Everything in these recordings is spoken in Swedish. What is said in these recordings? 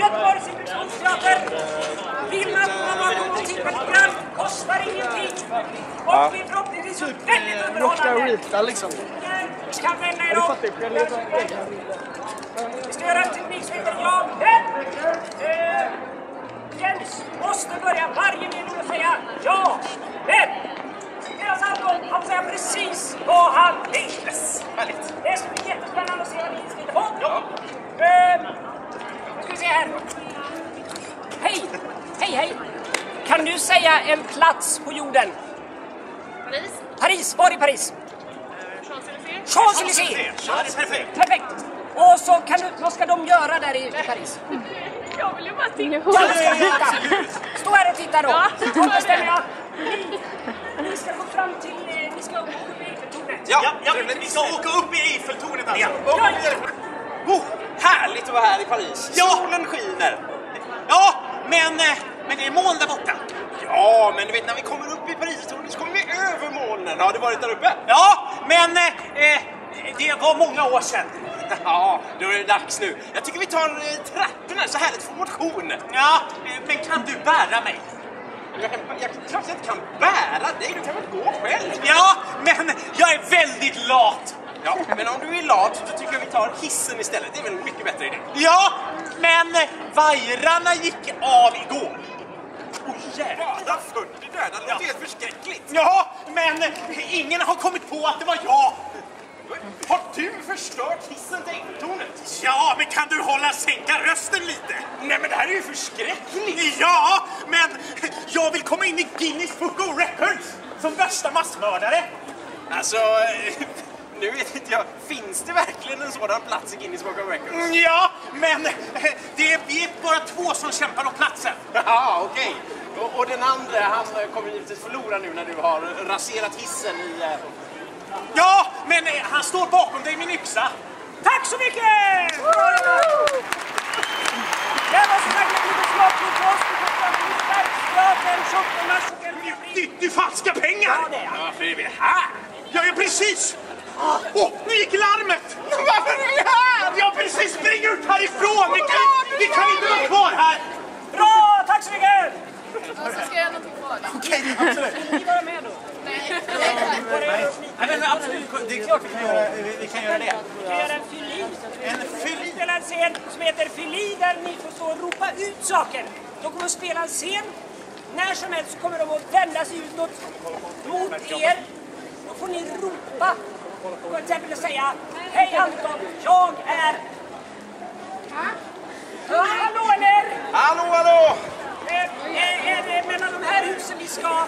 Göteborgs Institutionsteater. Vill man komma och titta lite grann, kostar ingenting. Och vi förhoppningsvis väldigt underhållande. Rita liksom. Kan vända er om. Vi ska göra en teknik som heter ja, men. Jens måste börja varje mening och säga ja, men. Deras Anton, han säger precis vad han vill. Yes, härligt. Det ska bli jättespännande att se vad ni skriver på. Ja. Nu ska vi se här. Hej, hej, hej. Kan du säga en plats på jorden? Paris. Paris, var i Paris? Champs-Élysées. Champs-Élysées. Ja, det är perfekt. Perfekt. Och så kan du, vad ska de göra där i Paris? Jag vill ju bara titta. Ja, du ska titta. Stå här och titta då. Ja, Så bestämmer jag. Ni ska gå fram till, ni ska åka upp i Eiffeltornet. Ja, vi ska åka upp i Eiffeltornet alltså. Ja. Härligt att vara här i Paris. Solen skiner. Ja, men det är moln där borta. Ja, men du vet när vi kommer upp i Paristornet så kommer vi över molnen. Har du varit där uppe? Ja, men det var många år sedan. Ja, då är det dags nu. Jag tycker vi tar trapporna, så härligt för motion. Ja, men kan du bära mig? Jag klart jag inte kan bära dig, du kan väl gå själv? Ja, men jag är väldigt lat. Ja, men om du är lat så tycker jag vi tar hissen istället. Det är väl en mycket bättre idé. Ja, men vajrarna gick av igår. Jävlar, 40 döda, det låter helt förskräckligt. Ja, men ingen har kommit på att det var jag. Har du förstört hissen till Eiffeltornet? Ja, men kan du sänka rösten lite? Nej, men det här är ju förskräckligt. Ja, men jag vill komma in i Guinness Book of Records som värsta massmördare. Alltså, nu vet inte jag, finns det verkligen en sådan plats i Guinness Book of Records? Ja, men vi är bara 2 som kämpar om platsen. Ja, okej. Och den andra, han kommer givetvis förlora nu när du har raserat hissen i... Ja, men han står bakom dig med min yxa. Tack så mycket! Det var så tack för förslaget på oss. Du falska pengar! Ja, det är han. Varför är vi här? Ja, precis! Nu gick larmet! Varför är vi här? Ja, precis! Spring ut härifrån! Vi kan inte vara kvar här! Bra! Tack så mycket! Och så ska jag göra någonting kvar. Okej, absolut. Vill ni vara med då? Nej. Nej, men absolut. Det är klart vi kan göra det. Vi kan göra en fyli. Vi spelar en scen som heter fyli där ni får så ropa ut saker. De kommer att spela en scen. När som helst kommer de att vända sig utåt mot er. Då får ni ropa. Till exempel säga: hej Anton, jag är... Hallå eller? Hallå! Är det mellan de här husen vi ska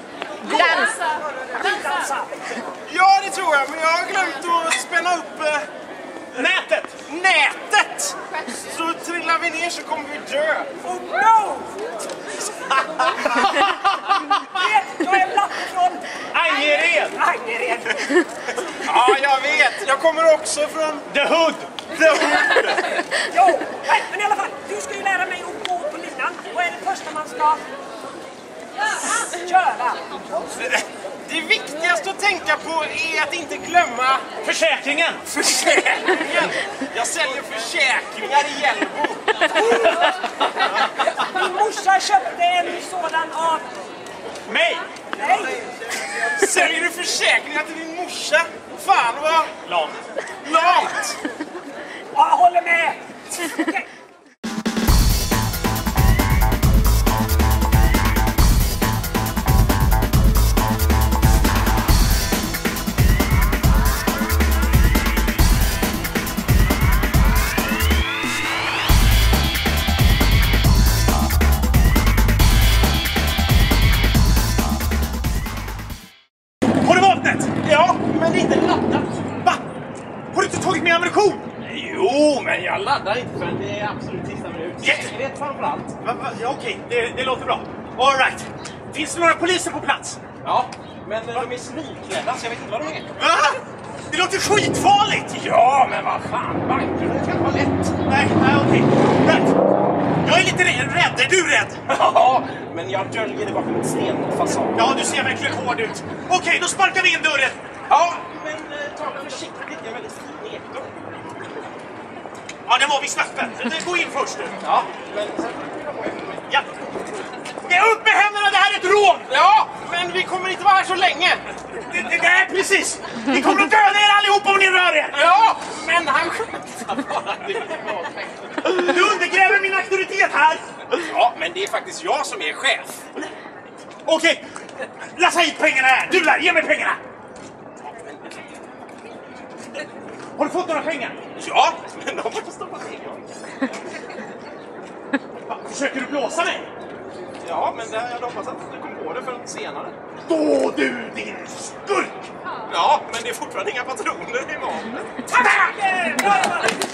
dansa? Ja, det tror jag, men jag har glömt att spänna upp nätet! Så trillar vi ner så kommer vi dö. Oh no! Jag är lapp från Angered! Ja, jag vet. Jag kommer också från The Hood. Jo, nej, men i alla fall, du ska ju lära mig att gå på linan. Vad är det första man ska göra? Det viktigaste att tänka på är att inte glömma försäkringen. Jag säljer försäkringar i Hjällbo. Min morsa köpte en sådan av Mig? Nej. Säljer du försäkringar till din morsa? Fan vad... Lat. Jag håller med. Okay. Har du vapnet? Ja, men det är inte laddat. Va? Har du inte tagit med ammunition? Jo, men jag laddar inte förrän det är absolut sista minut. Säkerhet framförallt. Ja, okej, det låter bra. All right. Finns det några poliser på plats? Ja, men de är civilklädda så jag vet inte vad de är. Va? Det låter skitfarligt! Ja, men vad fan, bankrummet kan vara lätt. Nej, okej. Right. Jag är lite rädd. Är du rädd? Ja, men jag döljer det bakom en stenfasad. Ja, du ser verkligen hård ut. Okej, då sparkar vi in dörren. Ja, men ta det försiktigt. Jag är väldigt fin ekdörr. Ja, den var vid snappen. Gå in först nu. Ja, men... Ja. Ge upp med händerna, det här är ett rån! Ja, men vi kommer inte vara här så länge. Det är precis. Vi kommer att döda er allihopa om ni rör er. Ja, men han skämtar bara. Du undergräver min auktoritet här. Ja, men det är faktiskt jag som är chef. Okej, lassa hit pengarna här. Du där, ge mig pengarna. Har du fått några pengar? Ja, men de har fått stoppa in. Försöker du blåsa mig? Ja, men jag hoppas att du kom på det för senare. Då du, din skurk! Ja, men det är fortfarande inga patroner i maten.